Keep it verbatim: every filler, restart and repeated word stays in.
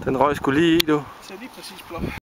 Den røg sgu lige i, du. Så lige præcis blot.